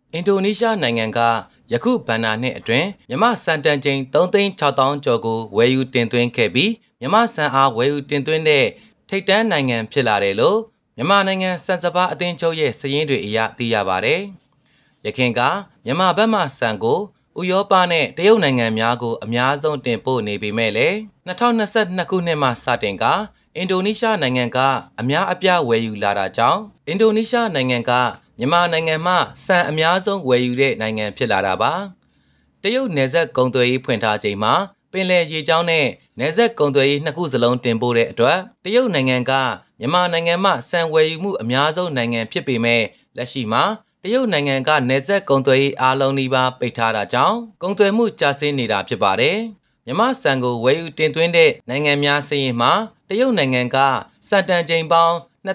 အင်ဒိုနီးရှားနိုင်ငံကယခုဘဏ္ဍာနှစ်အတွင်းမြန်မာစံတန်ချိန်3,600,000 ကျော်ကိုဝယ်ယူတင်သွင်းခဲ့ပြီးမြန်မာစံအားဝယ်ယူတင်သွင်းတဲ့ထိပ်တန်းနိုင်ငံဖြစ်လာတယ်လို့မြန်မာနိုင်ငံစံစပါးအသင်းချုပ်ရဲ့စာရင်းတွေအရသိရပါတယ်။ယခင်ကမြန်မာဘက်မှစံကိုဥရောပနဲ့တရုတ်နိုင်ငံများကိုအများဆုံးတင်ပို့နေပေမဲ့လည်း2022ခုနှစ်မှစတင်ကအင်ဒိုနီးရှားနိုင်ငံကအများအပြားဝယ်ယူလာတာကြောင့်အင်ဒိုနီးရှားနိုင်ငံကမြန်မာနိုင်ငံမှစံအများဆုံးဝယ်ယူတဲ့နိုင်ငံဖြစ်လာတာပါတရုတ်နယ်စပ်ကုန်သွယ်ရေးဖွင့်ထားချိန်မှာပင်လယ်ရေကြောင်းနဲ့နယ်စပ်ကုန်သွယ်ရေးနှစ်ခုစလုံးတင်ပို့တဲ့အတွက်တရုတ်နိုင်ငံကမြန်မာနိုင်ငံမှစံဝယ်ယူမှုအများဆုံးနိုင်ငံဖြစ်ပေမဲ့လက်ရှိမှာတရုတ်နိုင်ငံကနယ်စပ်ကုန်သွယ်ရေးအားလုံးနီးပါးပိတ်ထားတာကြောင့်ကုန်သွယ်မှုကျဆင်းနေတာဖြစ်ပါတယ်မြန်မာစံကိုဝယ်ယူတင်သွင်းတဲ့နိုင်ငံများစာရင်းမှာတရုတ်နိုင်ငံကစံတန်ချိန်ပေါင်း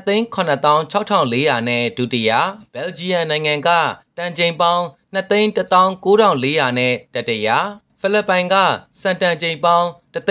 2,960,600နဲ့ဒုတိယဘယ်လ်ဂျီယံနိုင်ငံကတန်ချိန်ပေါင်း2,19,400နဲ့တတိယဖိလစ်ပိုင်ကစံတန်ချိန်ပေါင်း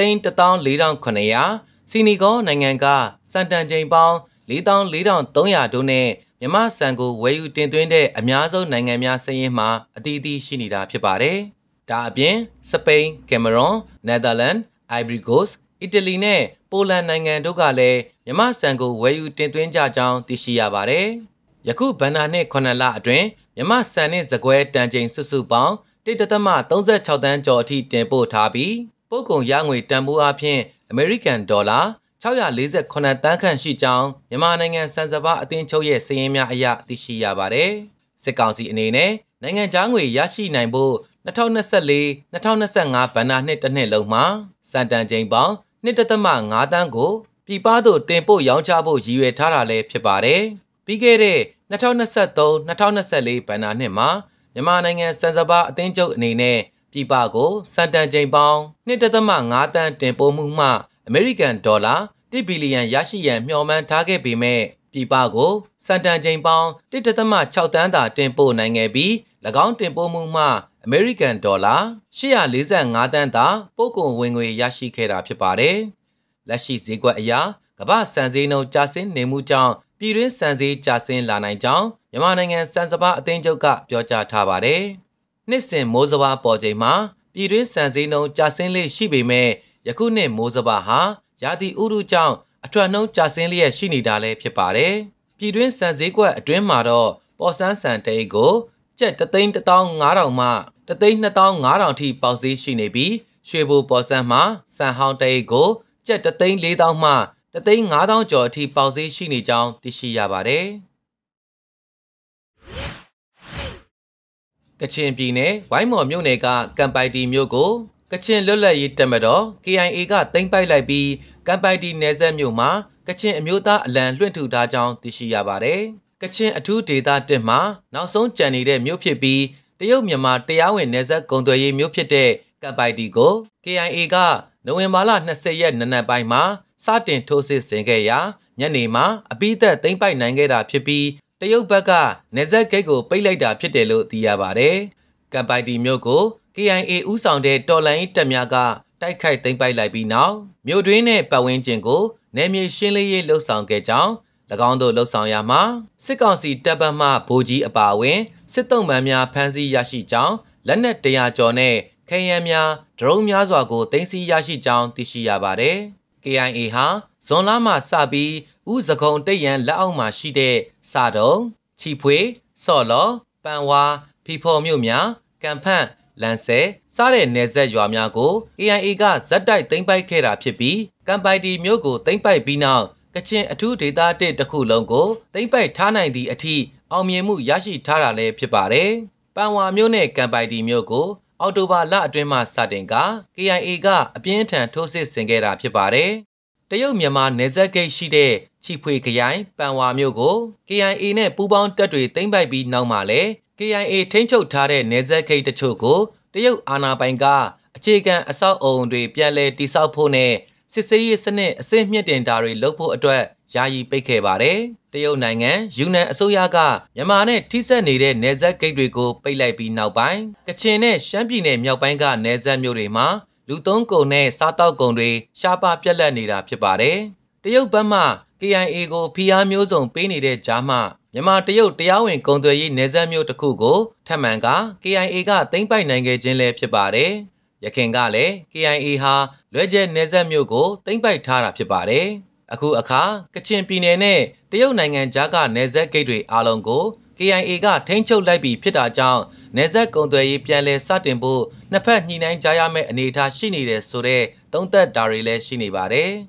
1,14,900စီနီဂေါနိုင်ငံကစံတန်ချိန်ပေါင်း4,4,300တို့နဲ့မြန်မာစံကိုဝယ်ယူတင်သွင်းတဲ့အများဆုံးနိုင်ငံများစာရင်းမှာအသီးသီးရှိနေတာဖြစ်ပါတယ်။ဒါအပြင်စပိန်၊ကင်မရွန်၊နယ်သာလန်၊အိုင်ဗရီကိုစ့်၊အီတလီနဲ့ပိုလန်နိုင်ငံတို့ကလည်းမြန်မာစံကိုဝယ်ယူတင်သွင်းကြကြောင်းသိရှိရပါတယ်။ယခုဘဏ္ဍာနှစ်9လအတွင်းမြန်မာစံနှင့်စကွဲတန်ချိန်စုစုပေါင်း1.36 သန်းကျော်အထိတင်ပို့ထားပြီးပို့ကုန်ရငွေတန်ဖိုးအဖြစ်အမေရိကန်ဒေါ်လာ648သန်းခန့်ရှိကြောင်းမြန်မာနိုင်ငံစံစပါးအသင်းချုပ်ရဲ့စာရင်းများအရသိရှိရပါတယ်။စစ်ကောင်စီအနေနဲ့နိုင်ငံခြားငွေရရှိနိုင်ဖို့2024-2025ဘဏ္ဍာနှစ်တစ်နှစ်လုံးမှာစံတန်ချိန်ပေါင်း1.5 သန်းကိုပြည်ပသို့တင်ပို့ရောင်းချဖို့ရည်ရွယ်ထားတာလည်းဖြစ်ပါတယ်။ပြီးခဲ့တဲ့2023-2024ဘဏ္ဍာနှစ်မှာမြန်မာနိုင်ငံစံစပါးအသင်းချုပ်အနေနဲ့ပြည်ပကိုစံတန်ချိန်ပေါင်း1.5 သန်းတင်ပို့မှုမှအမေရိကန်ဒေါ်လာ1ဘီလီယံရရှိရန်မျှော်မှန်းထားခဲ့ပေမဲ့ပြည်ပကိုစံတန်ချိန်ပေါင်း1.6 သန်းသာတင်ပို့နိုင်ခဲ့ပြီး၎င်းတင်ပို့မှုမှအမေရိကန်ဒေါ်လာ845သန်းသာပို့ကုန်ဝင်ငွေရရှိခဲ့တာဖြစ်ပါတယ်။လက်ရှိဈေးကွက်အရကမ္ဘာစံဈေးနှုန်းကျဆင်းနေမှုကြောင့်ပြည်တွင်းစံဈေးကျဆင်းလာနိုင်ကြောင်းမြန်မာနိုင်ငံစံစပါးအသင်းချုပ်ကပြောကြားထားပါတယ်။နှစ်စဉ်မိုးစပါးပေါ်ချိန်မှာပြည်တွင်းစံဈေးနှုန်းကျဆင်းလေးရှိပေမဲ့ယခုနှစ်မိုးစပါးဟာရာသီဥတုကြောင့်အထွက်နှုန်းကျဆင်းလျက်ရှိနေတာလည်းဖြစ်ပါတယ်။ပြည်တွင်းစံဈေးကွက်အတွင်းမှာတော့ပေါ်ဆန်းဆန်တအိတ်ကိုကျပ်3,15,000မှ3,25,000ထိပေါက်ဈေးရှိနေပြီးရွှေဘိုပေါ်ဆန်းမှာစံဟောင်းတအိတ်ကိုကျပ်3,4,000မှ3,5,000ကျော်အထိပေါက်ဈေးရှိနေကြောင်းသိရှိရပါတယ်။ကချင်ပြည်နယ်ဝိုင်းမော်မြို့နယ်ကကံပိုက်တီမြို့ကိုကချင်လွတ်လပ်ရေးတပ်မတော် KIA ကသိမ်းပိုက်လိုက်ပြီးကံပိုက်တီနယ်စပ်မြို့မှာကချင်အမျိုးသားအလံလွှင့်ထူထားကြောင်းသိရှိရပါတယ်။ကချင်အထူးဒေသ1မှာနောက်ဆုံးကျန်နေတဲ့မြို့ဖြစ်ပြီးတရုတ်မြန်မာတရားဝင်နယ်စပ်ကုန်သွယ်ရေးမြို့ဖြစ်တဲ့ကံပိုက်တီကို KIA ကနိုဝင်ဘာလ20ရက်နံနက်ပိုင်းမှာစတင်ထိုးစစ်ဆင်ခဲ့ရာညနေမှာအပိသက်သိမ်းပိုက်နိုင်ခဲ့တာဖြစ်ပြီးတရုတ်ဘက်ကနယ်စပ်ဂိတ်ကိုပိတ်လိုက်တာဖြစ်တယ်လို့သိရပါတယ်။ကံပိုက်တီမြို့ကို KIA ဦးဆောင်တဲ့တော်လှန်ရေးတပ်များကတိုက်ခိုက်သိမ်းပိုက်လိုက်ပြီးနောက်မြို့တွင်းနဲ့ပတ်ဝန်းကျင်ကိုနယ်မြေရှင်းလင်းရေးလှုပ်ဆောင်ခဲ့ကြောင်း၎င်းတို့လှုပ်ဆောင်ရာမှာစစ်ကောင်စီတပ်ဘက်မှဗိုလ်ကြီးအပါအဝင်စစ်တုံးပန်းများဖမ်းဆီးရရှိကြောင်းလက်နက်100ကျော်နဲ့ခဲယမ်းများဒရုန်းများစွာကိုသိမ်းဆည်းရရှိကြောင်းသိရှိရပါတယ်။ KIA ဟာဇွန်လမှစပြီးဦးစကုံတိတ်ရန်လက်အောက်မှာရှိတဲ့စတုံချီဖွေစော့လော်ပန်ဝါဖီဖော်မြို့များကံဖန့်လန်ဆဲစတဲ့နယ်စပ်ရွာများကို KIA ကဇက်တိုက်သိမ်းပိုက်ခဲ့တာဖြစ်ပြီးကံပိုက်တီမြို့ကိုသိမ်းပိုက်ပြီးနောက်ကချင်အထူးဒေသတစ်ခုလုံးကိုသိမ်းပိုက်ထားနိုင်သည့်အထိအောင်မြင်မှုရရှိထားတာလည်းဖြစ်ပါတယ်။ပန်ဝါမြို့နဲ့ကံပိုက်တီမြို့ကိုအောက်တိုဘာလအတွင်းမှစတင်က KIA ကအပြင်းထန်ထိုးစစ်ဆင်ခဲ့တာဖြစ်ပါတယ်။တရုတ်မြန်မာနယ်စပ်ဂိတ်ရှိတဲ့ချီဖွေခရိုင်ပန်ဝါမြို့ကို KIA နဲ့ပူးပေါင်းတပ်တွေသိမ်းပိုက်ပြီးနောက်မှာလည်း KIA ထိန်းချုပ်ထားတဲ့နယ်စပ်ဂိတ်တချို့ကိုတရုတ်အာဏာပိုင်ကအခြေခံအဆောက်အုံတွေပြန်လည်တည်ဆောက်ဖို့နဲ့စစ်ဆေးရေးစနစ်အဆင့်မြင့်တင်တာတွေလုပ်ဖို့အတွက်ယာယီပိတ်ခဲ့ပါတယ်။တရုတ်နိုင်ငံယူနန်အစိုးရကမြန်မာနဲ့ထိစပ်နေတဲ့နယ်စပ်ဂိတ်တွေကိုပိတ်လိုက်ပြီးနောက်ပိုင်းကချင်နဲ့ရှမ်းပြည်နယ်မြောက်ပိုင်းကနယ်စပ်မြို့တွေမှာလူသုံးကုန်နဲ့စားတောက်ကုန်တွေရှားပါပြက်လက်နေတာဖြစ်ပါတယ်။တရုတ်ဘက်မှ KIA ကိုဖိအားမျိုးစုံပေးနေတဲ့ကြားမှာမြန်မာတရုတ်တရားဝင်ကုန်သွယ်ရေးနယ်စပ်မြို့တစ်ခုကိုထပ်မံက KIA ကသိမ်းပိုက်နိုင်ခဲ့ခြင်းလည်းဖြစ်ပါတယ်။ယခင်ကလည်း KIA ဟာလွယ်ကျယ်နယ်စပ်မြို့ကိုသိမ်းပိုက်ထားတာဖြစ်ပါတယ်။အခုအခါကချင်ပြည်နယ်နဲ့တရုတ်နိုင်ငံကြားကနယ်စပ်ဂိတ်တွေအားလုံးကို KIA ကထိန်းချုပ်လိုက်ပြီးဖြစ်တာကြောင့်နယ်စပ်ကုန်သွယ်ရေးပြန်လည်စတင်ဖို့နှစ်ဖက်ညှိနှိုင်းကြရမယ့်အနေအထားရှိနေတဲ့ဆိုတဲ့သုံးသပ်တာတွေလည်းရှိနေပါတယ်။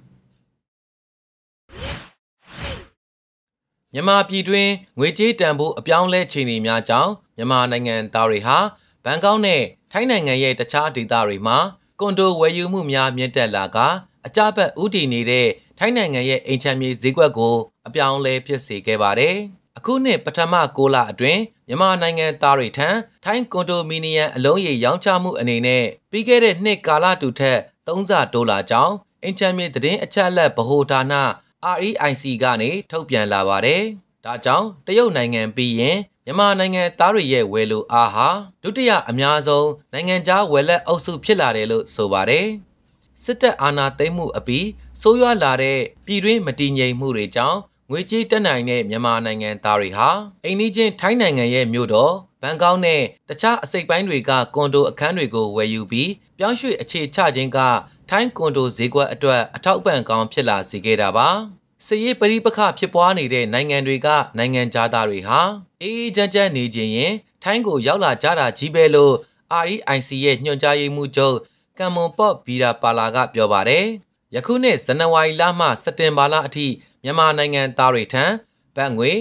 မြန်မာပြည်တွင်ငွေကြေးတန်ဖိုးအပြောင်းလဲခြေအနေများကြောင့်မြန်မာနိုင်ငံသားတွေဟာဘန်ကောက်နဲ့ထိုင်းနိုင်ငံရဲ့တခြားဒေသတွေမှာကွန်ဒိုဝယ်ယူမှုများမြင့်တက်လာကအကြဘက်ဥတီနေတဲ့ထိုင်းနိုင်ငံရဲ့အိမ်ချမ်းမြေဈေးကွက်ကိုအပြောင်းလဲဖြစ်စေခဲ့ပါတယ်။အခုနှစ်ပထမ6လအတွင်းမြန်မာနိုင်ငံသားတွေထံထိုင်းကွန်ဒိုမီနီယံအလုံးရေရောင်းချမှုအနေနဲ့ပြီးခဲ့တဲ့နှစ်ကာလတူထက်3ဆတိုးလာကြောင်းအိမ်ချမ်းမြေသတင်းအချက်အလက်ဗဟိုဌာနREIC ကနေထုတ်ပြန်လာပါတယ်။ဒါကြောင့်တရုတ်နိုင်ငံပြီးရင်မြန်မာနိုင်ငံသားတွေရဲ့ဝယ်လိုအားဟာဒုတိယအများဆုံးနိုင်ငံခြားဝယ်လက်အုပ်စုဖြစ်လာတယ်လို့ဆိုပါတယ်။စစ်တပ်အာဏာသိမ်းမှုအပြီးဆိုးရွားလာတဲ့ပြည်တွင်းမတည်ငြိမ်မှုတွေကြောင့်ငွေကြေးတက်နိုင်တဲ့မြန်မာနိုင်ငံသားတွေဟာအိမ်နီးချင်းထိုင်းနိုင်ငံရဲ့မြို့တော်ဘန်ကောက်နဲ့တခြားအစိပ်ပိုင်းတွေကကွန်ဒိုအခန်းတွေကိုဝယ်ယူပြီးပြောင်းရွှေ့အခြေချခြင်းကထိုင်းကွန်ဒိုဈေးကွက်အတွက်အထောက်ပံ့ကောင်းဖြစ်လာစေခဲ့တာပါ။စစ်ရေးပဋိပက္ခဖြစ်ပွားနေတဲ့နိုင်ငံတွေကနိုင်ငံသားတွေဟာအေးအေးချမ်းချမ်းနေခြင်းရင်ထိုင်းကိုရောက်လာကြတာကြီးပဲလို့ REIC ရဲ့ညွှန်ကြားရေးမှူးချုပ်ကမ်မွန်ပေါ့ဗီရာပါလာကပြောပါတယ်။ယခုနှစ်ဇန်နဝါရီလမှစက်တင်ဘာလအထိမြန်မာနိုင်ငံသားတွေထံဘတ်ငွေ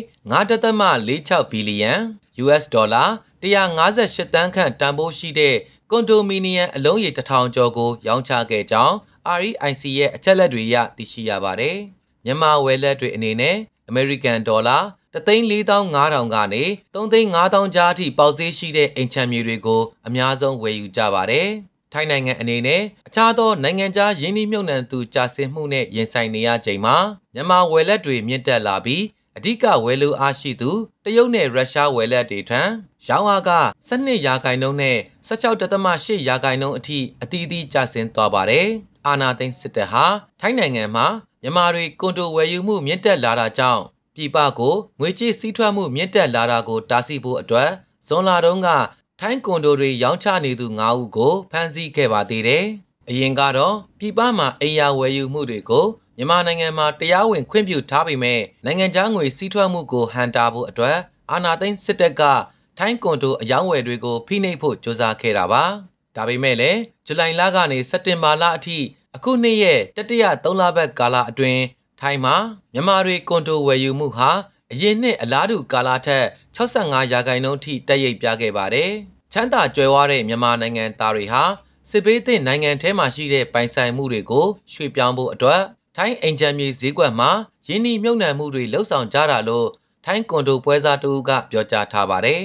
9.46 ဘီလီယံ US ဒေါ်လာ158သန်းခန့်တန်ဖိုးရှိတဲ့ကွန်ဒိုမီနီယံအလုံးရေ1000ကျော်ကိုရောင်းချခဲ့ကြောင်း REIC ရဲ့အချက်အလက်တွေအရသိရှိရပါတယ်။မြန်မာဝယ်လက်တွေအနေနဲ့အမေရိကန်ဒေါ်လာ1,450,000ကနေ3,500,000ကြားအထိပေါက်ဈေးရှိတဲ့အိမ်ချမ်းမြေတွေကိုအများဆုံးဝယ်ယူကြပါတယ်။ထိုင်းနိုင်ငံအနေနဲ့အခြားသောနိုင်ငံခြားယင်းနှိမ့်မြုပ်နှံသူကြာဆင်းမှုနဲ့ရင်ဆိုင်နေရချိန်မှာမြန်မာဝယ်လက်တွေမြင့်တက်လာပြီးအဓိကဝယ်လိုအားရှိသူတရုတ်နဲ့ရုရှားဝယ်လက်တွေထံရောင်းအားက12%နဲ့16.8%အထိအသီးသီးကျဆင်းသွားပါတယ်။အာဏာသိမ်းစစ်တပ်ဟာထိုင်းနိုင်ငံမှာမြန်မာတွေကွန်ဒိုဝယ်ယူမှုမြင့်တက်လာတာကြောင့်ပြည်ပကိုငွေကြေးစီးထွက်မှုမြင့်တက်လာတာကိုတားဆီးဖို့အတွက်ဇွန်လတုန်းကထိုင်းကွန်ဒိုတွေရောင်းချနေသူ9ဦးကိုဖမ်းဆီးခဲ့ပါသေးတယ်။အရင်ကတော့ပြည်ပမှာအိမ်ယာဝယ်ယူမှုတွေကိုမြန်မာနိုင်ငံမှာတရားဝင်ခွင့်ပြုထားပေမဲ့နိုင်ငံခြားငွေစီးထွက်မှုကိုဟန်တာဖို့အတွက်အာဏာသိမ်းစစ်တပ်ကထိုင်းကွန်ဒိုအယောင်းဝယ်တွေကိုဖိနှိပ်ဖို့ကြိုးစားခဲ့တာပါ။ဒါပေမဲ့လည်းဇူလိုင်လကနေစက်တင်ဘာလအထိအခုနှစ်ရဲ့တတိယ3လပတ်ကာလအတွင်းထိုင်းမှာမြန်မာတွေကွန်ဒိုဝယ်ယူမှုဟာအရင်နှစ်အလားတူကာလထက်65%ထိတက်ရိပ်ပြခဲ့ပါတယ်။ချမ်းသာကြွယ်ဝတဲ့မြန်မာနိုင်ငံသားတွေဟာစစ်ဘေးသင့်နိုင်ငံထဲမှာရှိတဲ့ပိုင်ဆိုင်မှုတွေကိုရွှေ့ပြောင်းဖို့အတွက်ထိုင်းအိမ်ချမ်းမြေဈေးကွက်မှာယင်းနှိမ့်မြုပ်နှံမှုတွေလှုပ်ဆောင်ကြတာလို့ထိုင်းကွန်ဒိုပွဲစားတူကပြောကြားထားပါတယ်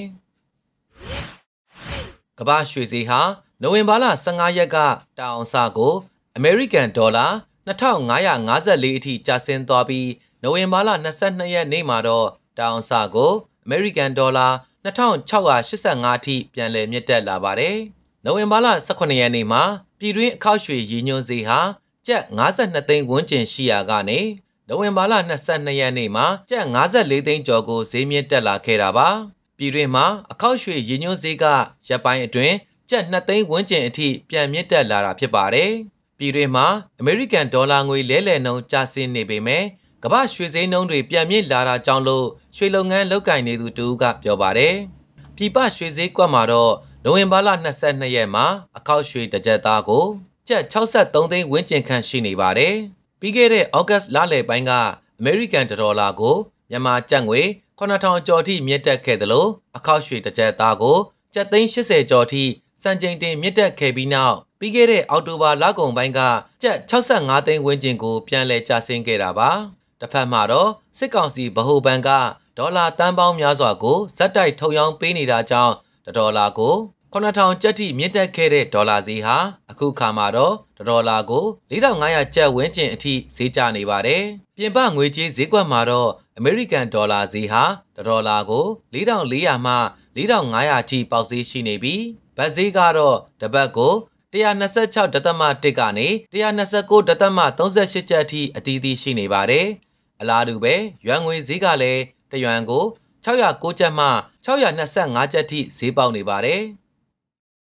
။ကမ္ဘာရွှေဈေးဟာနိုဝင်ဘာလ15ရက်ကတအောင်စကိုအမေရိကန်ဒေါ်လာ2554အထိကျဆင်းသွားပြီးနိုဝင်ဘာလ22ရက်နေ့မှာတော့တအောင်စကိုအမေရိကန်ဒေါ်လာ2685အထိပြန်လည်မြင့်တက်လာပါတယ်။နိုဝင်ဘာလ18ရက်နေ့မှာပြည်တွင်းအခောက်ရွှေရည်ညွှန်းဈေးဟာကျပ်52သိန်းဝန်းကျင်ရှိရာကနေနိုဝင်ဘာလ22ရက်နေ့မှာကျပ်54သိန်းကျော်ကိုဈေးမြင့်တက်လာခဲ့တာပါ။ပြည်တွင်းမှာအခောက်ရွှေရည်ညွှန်းဈေးကရပ်ပိုင်းအတွင်းကျပ်2သိန်းဝန်းကျင်အထိပြန်မြင့်တက်လာတာဖြစ်ပါတယ်။ပြည်တွင်းမှာအမေရိကန်ဒေါ်လာငွေလဲလှယ်နှုန်းကျဆင်းနေပေမဲ့ကမ္ဘာရွှေဈေးနှုန်းတွေပြန်မြင့်လာတာကြောင့်လို့ရွှေလုပ်ငန်းလုပ်ကိုင်နေသူတူကပြောပါတယ်။ပြည်ပရွှေဈေးကွက်မှာတော့နိုဝင်ဘာလ22ရက်မှာအခောက်ရွှေတစ်ကျပ်သားကိုကျပ်63သိန်းဝန်းကျင်ခန့်ရှိနေပါတယ်။ပြီးခဲ့တဲ့ဩဂတ်လလယ်ပိုင်းကအမေရိကန်ဒေါ်လာကိုမြန်မာကျပ်ငွေ9000ကျော်ထိမြင့်တက်ခဲ့သလိုအခောက်ရွှေတစ်ကျပ်သားကိုကျပ်သိန်း80ကျော်ထိစံချိန်တင်မြင့်တက်ခဲ့ပြီးနောက်ပြီးခဲ့တဲ့အောက်တိုဘာလကုန်ပိုင်းကကျပ်65သိန်းဝန်းကျင်ကိုပြန်လည်ကျဆင်းခဲ့တာပါ။တစ်ဖက်မှာတော့စစ်ကောင်စီဗဟိုဘဏ်ကဒေါ်လာတန်ပေါင်းများစွာကိုဇက်တိုက်ထုတ်ရောင်းပေးနေတာကြောင့်ဒေါ်လာကို9000ကျပ်ထိမြင့်တက်ခဲ့တဲ့ဒေါ်လာဈေးဟာအခုခါမှာတော့ဒေါ်လာကို4500ကျပ်ဝန်းကျင်အထိဈေးကျနေပါတယ်။ပြင်ပငွေကြေးဈေးကွက်မှာတော့အမေရိကန်ဒေါ်လာဈေးဟာဒေါ်လာကို4400မှ4500အထိပေါက်ဈေးရှိနေပြီးဘတ်ဈေးကတော့တစ်ပတ်ကို126.1ကနေ129.38ကျပ်အထိအသီးသီးရှိနေပါတယ်။အလားတူပဲရွမ်ငွေဈေးကလည်းတရွမ်ကို 609ကျပ်မှ625ကျပ်ထိဈေးပေါက်နေပါတယ်။